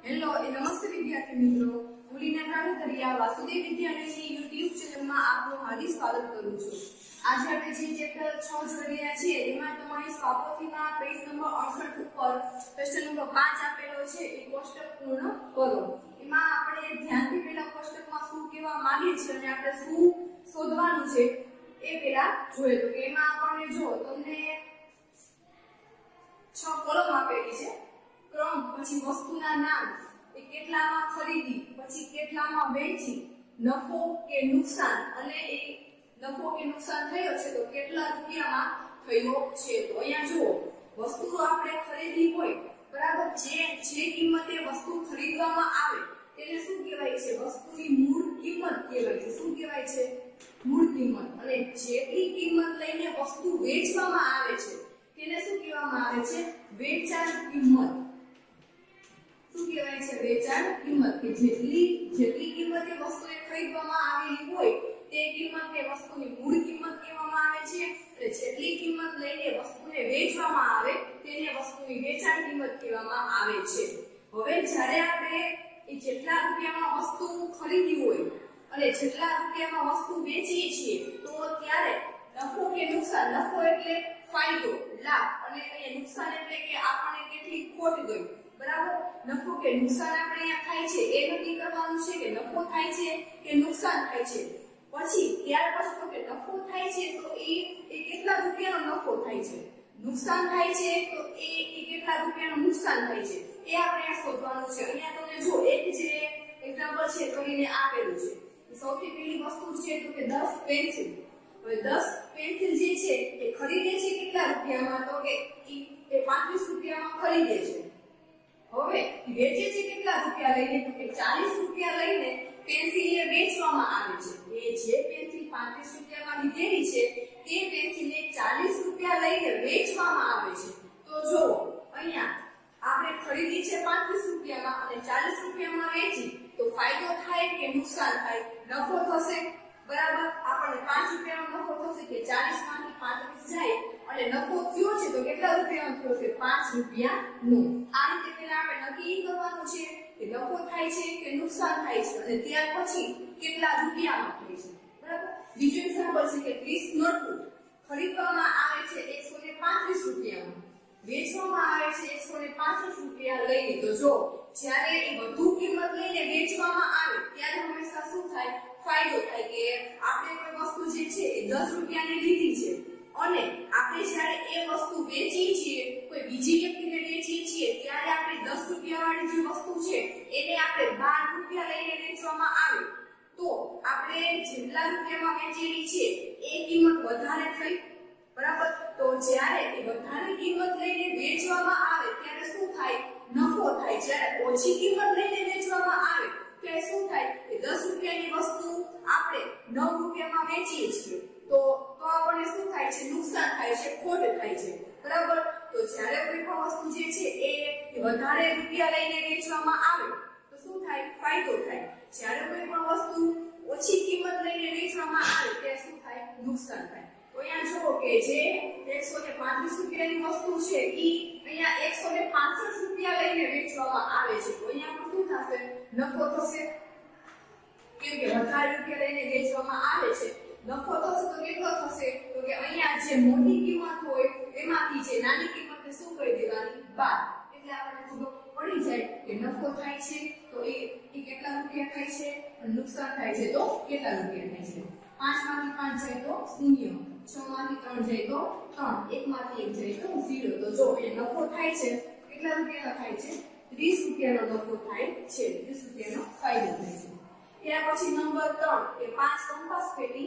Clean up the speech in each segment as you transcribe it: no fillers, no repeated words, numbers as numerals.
Hello નમસ્તે વિદ્યાર્થી મિત્રો, ભૂલીના કાળતરિયા વાસુદેવ વિદ્યાલયની યુટ્યુબ ચેનલમાં આપનું હાર્દિક સ્વાગત કરું છું। આજે આપણે જે ચેપ્ટર 6 જોઈ રહ્યા છીએ એમાં તમારી સ્વાપોથીમાં પેજ નંબર 68 ઉપર ક્વેશ્ચન નંબર 5 આપેલો છે એ કોષ્ટક પૂર્ણ કરો। એમાં આપણે ધ્યાનથી પહેલા કોષ્ટકમાં શું કહેવા માંગીએ છીએ અને આપણે શું શોધવાનું છે એ પહેલા જોઈએ તો એમાં આપણને જો તમને 6 કોલમ આપેલી છે। ક્રમ, પછી વસ્તુના નામ, એ કેટલામાં ખરીદી, પછી કેટલામાં વેચી, નફો કે નુકસાન, અને એ નફો કે નુકસાન થયો છે તો કેટલા રૂપિયામાં થયો છે। તો અહીંયા જુઓ, વસ્તુ આપણે ખરીદી હોય બરાબર, જે કિંમતે વસ્તુ ખરીદવામાં આવે તેને શું કહેવાય છે? વસ્તુની મૂળ કિંમત કહેવાય છે। શું કહેવાય છે? મૂળ કિંમત। અને જેટલી કિંમત લઈને વસ્તુ વેચવામાં આવે છે તેને શું કહેવામાં આવે છે? વેચાણ કિંમત। શું કહેવાય છે? વેચાણ કિંમત। કે જેટલી કિંમતે વસ્તુને ખરીદવામાં આવેલી હોય તે કિંમતને વસ્તુની મૂળ કિંમત કહેવામાં આવે છે, અને જેટલી કિંમત લઈને વસ્તુને વેચવામાં આવે તેને વસ્તુની વેચાણ કિંમત કહેવામાં આવે છે। હવે જ્યારે આપણે એ જેટલા રૂપિયામાં વસ્તુ ખરીદી હોય અને જેટલા રૂપિયામાં વસ્તુ વેચીએ છીએ તો ત્યારે નફો કે નુકસાન, નફો એટલે ફાયદો, લાભ, અને અહીંયા નુકસાન એટલે કે આપણને કેટલી ખોટ ગઈ, બરાબર। નફો કે નુકસાન આપણે અહીંયા થાય છે એ નક્કી કરવાનું છે કે નફો થાય છે કે નુકસાન થાય છે। પછી ત્યાર પછી તો કે નફો થાય છે તો એ કેટલા રૂપિયાનો નફો થાય છે, નુકસાન થાય છે તો એ કેટલા રૂપિયાનું નુકસાન થાય છે એ આપણે આ શોધવાનું છે। અહીંયા તમને જો એક જે એક્ઝામ્પલ છે કરીને આપેલું છે। સૌથી પહેલી વસ્તુ છે તો કે 10 પેન્સિલ। હવે 10 પેન્સિલ જે છે એ ખરીદે છે કેટલા રૂપિયામાં? તો કે એ 35 રૂપિયામાં ખરીદે છે। હવે વેચે છે કેટલા રૂપિયા લઈને? તો કે 40 રૂપિયા લઈને પેન્સિલ એ વેચવામાં આવે છે। એ જે પેન્સિલ 35 રૂપિયામાં લીધેલી છે તે પેન્સિલ એ 40 રૂપિયા લઈને વેચવામાં આવે છે। તો જો અહીંયા આપણે ખરીદી છે 35 રૂપિયામાં અને 40 રૂપિયામાં વેચી તો ફાયદો થાય કે નુકસાન થાય? નફો થશે, બરાબર। આપણને 5 રૂપિયાનો નફો થશે કે 40 માંથી 35 જાય અને નફો થયો છે તો કેટલા રૂપિયાનો થયો છે? 5 રૂપિયાનો। આ રીતે પહેલા આપણે નક્કી કરવાનું છે કે નફો થાય છે કે નુકસાન થાય છે અને ત્યાર પછી કેટલા રૂપિયામાં થાય છે, બરાબર। બીજું એક્ઝામ્પલ છે કે 30 નોટબુક ખરીદવામાં આવે છે 135 રૂપિયામાં, વેચવામાં આવે છે 165 રૂપિયા લઈને। તો જો જ્યારે એ વધુ કિંમત લઈને વેચવામાં આવે ત્યારે હંમેશા શું થાય? ફાયદો થાય કે આપણે કોઈ વસ્તુ જે છે એ 10 રૂપિયાની લીધી છે અને આપણે જ્યારે એ વસ્તુ વેચીએ છીએ, કોઈ બીજી વ્યક્તિને વેચીએ છીએ ત્યારે આપણે 10 રૂપિયા વાળી જે વસ્તુ છે એને આપણે 12 રૂપિયા લઈને વેચવામાં આવે તો આપણે જેટલા રૂપિયામાં વેચેલી છે એ કિંમત વધારે થઈ, બરાબર। તો જ્યારે એ વધારે કિંમત લઈને વેચવામાં આવે ત્યારે શું થાય? નફો થાય। જ્યારે ઓછી કિંમત લઈને વેચવામાં આવે ત્યારે શું થાય? એ 10 રૂપિયાની વસ્તુ આપણે 9 રૂપિયામાં વેચીએ છીએ તો આપણને શું થાય છે? નુકસાન થાય છે, ખોટ થાય છે, બરાબર। તો જ્યારે કોઈ પણ વસ્તુ જે છે એ વધારે રૂપિયા લઈને વેચવામાં આવે તો શું થાય? ફાયદો થાય। જ્યારે કોઈ પણ વસ્તુ ઓછી કિંમત લઈને વેચવામાં આવે ત્યારે શું થાય? નુકસાન થાય। તો અહીંયા જુઓ કે જે 135 રૂપિયાની વસ્તુ છે ઈ અહીંયા 165 રૂપિયા લઈને વેચવામાં આવે છે તો અહીંયા પણ શું થશે? નફો થશે, કેમ કે વધારે રૂપિયા લઈને વેચવામાં આવે છે। નફો થશે તો કેટલો થશે? તો કે અહીંયા જે મોટી કિંમત હોય એમાંથી જે નાની કિંમતને શું કરી દેવાની? બાદ। એટલે આપણને ખબર પડી જાય કે નફો થાય છે તો એ કેટલા રૂપિયા થાય છે અને નુકસાન થાય છે તો કેટલા રૂપિયા થાય છે। 5 માંથી 5 જાય તો 0, 6 માંથી 3 જાય તો 3, 1 માંથી 1 જાય તો 0। તો જો એ નફો થાય છે કેટલા રૂપિયાનો થાય છે? 30 રૂપિયાનો નફો થાય છે, 30 રૂપિયાનો ફાયદો થાય છે। ત્યાર પછી નંબર 3 કે 5 કંપાસ પેટી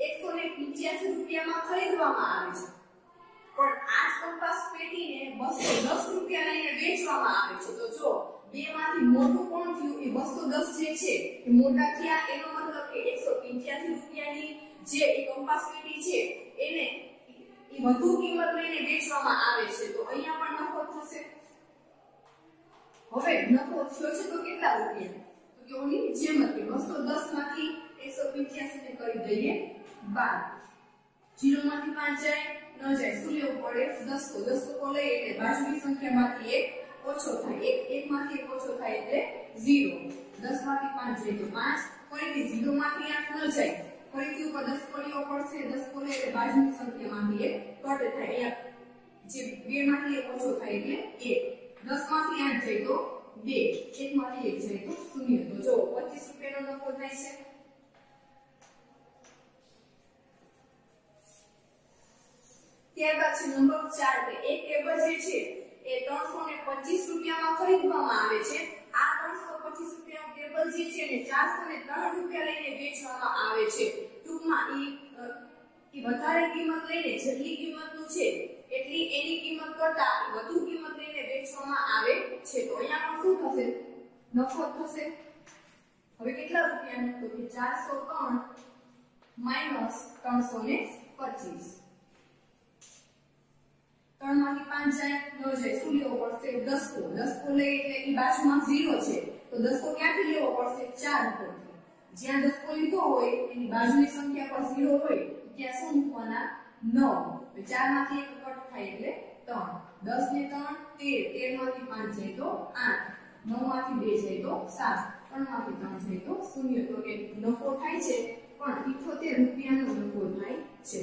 185 રૂપિયામાં ખરીદવામાં આવે છે પણ આ જ કંપાસ પેટીને 210 રૂપિયા લઈને વેચવામાં આવે છે। તો જો બે માંથી મોટું કોણ થયું? એ 210 જે છે એ મોટા થયા, એનો મતલબ કે 185 રૂપિયાની જે એ કંપાસ પેટી છે એને એ વધુ કિંમત લઈને વેચવામાં આવે છે તો અહીંયા પણ નફો થશે। હવે નફો થયો છે તો કેટલા રૂપિયા? તો કે ઓની જેમ જ 210 માંથી 185 ને કરી દઈએ 12, 0 માંથી 5 જાય ન જાય, શું લેવું પડે? 10 લઈએ એટલે બાજુની સંખ્યામાંથી 1 ઓછો થાય, એક માંથી એક ઓછો થાય એટલે 0. 10 માંથી 5 જાય તો 5, ફરીથી 0 માંથી 8 ન જાય, ફરીથી ઉપર 10 કોલીઓ પડશે, 10 કોલી એટલે બાજુની સંખ્યામાંથી એક કટ થાય, અહીંયા જે 2 માંથી એક ઓછો થાય એટલે 1. 10 માંથી 8 જાય તો 2, 1 માંથી 1 જાય તો 0. તો જો 25 રૂપિયાનો નફો થાય છે. ત્યારબાદ છે નંબર 4 કે એક ટેબલ જે છે એ 325 રૂપિયામાં ખરીદવામાં આવે છે. આ 325 રૂપિયાનું ટેબલ જે છે ને 403 રૂપિયા લઈને વેચવામાં આવે છે. ટૂંકમાં ઈ વધારે કિંમત લઈને જેટલી કિંમતનું છે એટલી એની કિંમત કરતા વધુ કિંમત લઈને વેચવામાં આવે છે. તો અહીંયા પણ શું થશે? નફો થશે. હવે કેટલા રૂપિયાનું? તો કે 403 માઈનસ 325. 3 માંથી 5 જાય ન જાય, શું લેવો પડશે? 10 10 લઈ એટલે ઈ બાજુમાં 0 છે તો 10 ક્યાંથી લેવો પડશે? 4 ઉપરથી. જ્યાં 10 લીધો હોય એની બાજુની સંખ્યા પર 0 હોય ત્યાં શું મૂકવાના? 9. 4 માંથી 1 કટ થાય એટલે 3. 10 ને 3 13, 13 માંથી 5 જાય તો 8, 9 માંથી 2 જાય તો 7, 3 માંથી 3 જાય તો 0. તો કે નફો થાય છે પણ 78 રૂપિયાનો નફો થાય છે.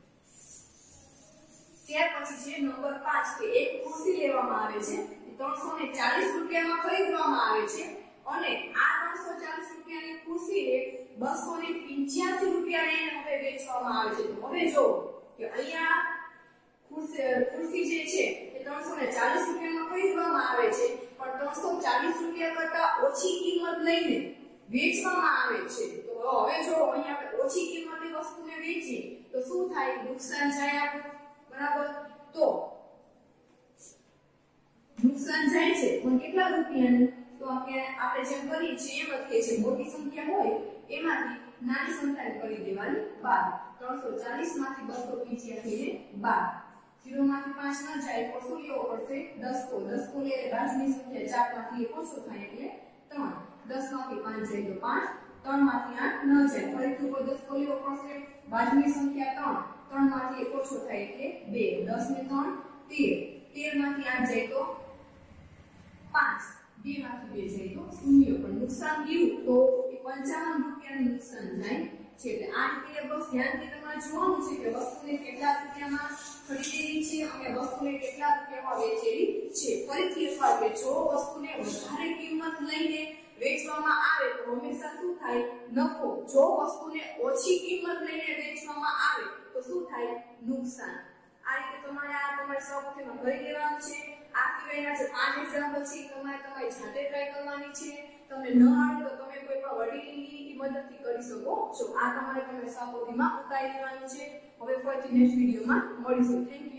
ત્યાર પછી છે નંબર 5 કે એક ખુરશી લેવામાં આવે છે, 340 રૂપિયામાં ખરીદવામાં આવે છે અને આ 340 રૂપિયાની ખુરશીને 285 રૂપિયાને હવે વેચવામાં આવે છે. તો હવે જો કે અહીંયા ખુરશી જે છે એ 340 રૂપિયામાં ખરીદવામાં આવે છે પણ 340 રૂપિયા કરતા ઓછી કિંમત લઈને વેચવામાં આવે છે. તો હવે જો અહીંયા આપણે ઓછી કિંમતે વસ્તુને વેચીએ તો શું થાય? નુકસાન જાય આપણું, બરાબર? તો નુકસાન જાય છે પણ કેટલા રૂપિયાનું? તો આપણે જેમ કરીએ છીએ એમ જ કે છે મોટી સંખ્યા હોય એમાંથી નાની સંખ્યાને કરી દેવાની 12. 340 માંથી 285 ને 12. 0 માંથી 5 ન જાય તો શું લેવો પડશે? 10 કો લે બાજુની સંખ્યા 4 માંથી 1 ઓછો થાય એટલે 3. 10 માંથી 5 જાય તો 5, 3 માંથી 8 ન જાય, ફરીથી ઉપર 10 કો લેવો પડશે, બાજુની સંખ્યા 3, 3 માંથી 1 ઓછો થાય એટલે 2. 10 ને 3 13, 13 માંથી 8 જાય તો 5, 2 માંથી 2 જાય તો 0. પણ નુકસાન ગયું તો 55 રૂપિયાનું નુકસાન જાય છે. એટલે આ રીતે બસ ધ્યાનથી તમારે જોવાનું છે કે વસ્તુને કેટલા રૂપિયામાં ખરીદેલી છે અને વસ્તુને કેટલા રૂપિયામાં વેચેલી છે. ફરીથી એકવાર કે જો વસ્તુને વધારે કિંમત લઈને વેચવામાં આવે તો હંમેશા શું થાય? નફો. જો વસ્તુને ઓછી કિંમત લઈને વેચવામાં આવે તો શું થાય? નુકસાન. આ રીતે તમારે સૌપ્રથમ કરી લેવાનું છે. આ સિવાયના જે 5 એક્ઝામ્પલ છે તમારે તમારી જાતે ટ્રાય કરવાની છે. તમને ન આવડે તો તમે કોઈ પણ વડીલની મદદથી કરી શકો છો. આ તમે સૌપ્રથમમાં ઉતારી લેવાનું છે. હવે ફરીથી નેક્સ્ટ વિડીયોમાં મળીશું. Thank you.